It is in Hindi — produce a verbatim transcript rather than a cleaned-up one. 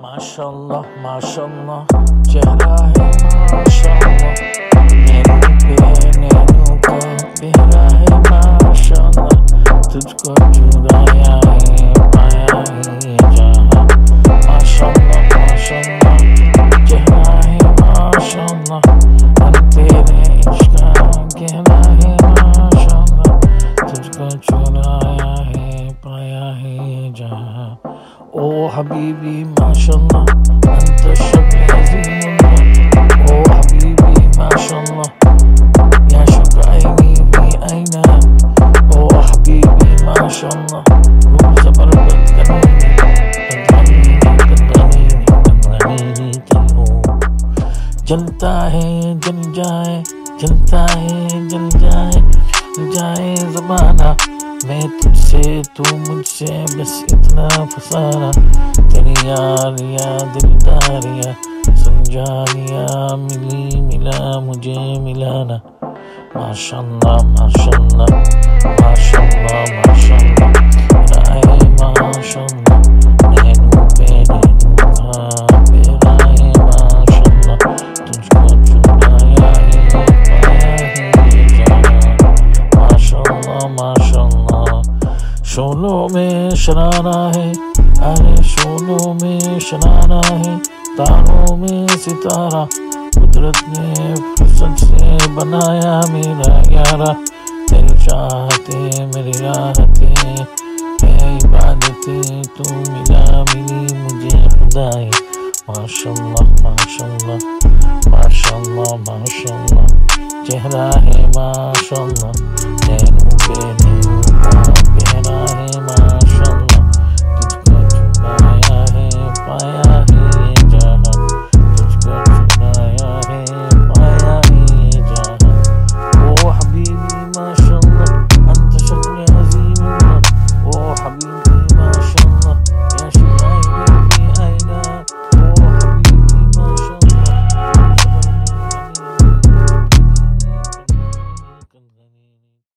माशाल्लाह माशाल्लाह चेहरा है माशाल्लाह, नैनों पे नैनों का पहरा है माशाल्लाह, तुझको चुराया है पाया है जहाँ। माशाल्लाह माशाल्लाह चेहरा है माशाल्लाह, मन तेरे इश्क का गहरा है माशाल्लाह, तुझको चुराया है पाया है जहाँ। ओ हबीबी माशाल्लाह अंत शब अज़ीमुल्लाह, ओ हबीबी माशाल्लाह या शुकाइनी भी आईना, ओ हबीबी माशाल्लाह रूह ज़बरदस्त कनीनी कनीनी कनीनी कनीनी जलता है जल जाए, जलता है जल जाए जाए ज़माना, मैं तुझसे तू मुझसे बस इतना फसाना, तेरी यारिया दिलदारिया सुन जानिया मिली मिला मुझे मिलाना। माशाल्लाह माशाल्लाह माशाल्लाह माशाल्लाह राय माशाल्लाह, नैनों पे नैनों का पहरा है माशाल्लाह, तुझको चुराया है पाया है जहाँ। माशाल्लाह माशाल्लाह शोलों में शरारा है, अरे शोलों में शरारा है, तारों में सितारा, कुदरत ने फुर्सत से बनाया मेरा यारा, तेरी चाहते मेरी राहतें है इबादतें, तू मिला मिली मुझे खुदाई। माशाल्लाह माशाल्लाह माशाल्लाह माशाल्लाह चेहरा है माशाल्लाह, नैनों पे नैनों का पहरा है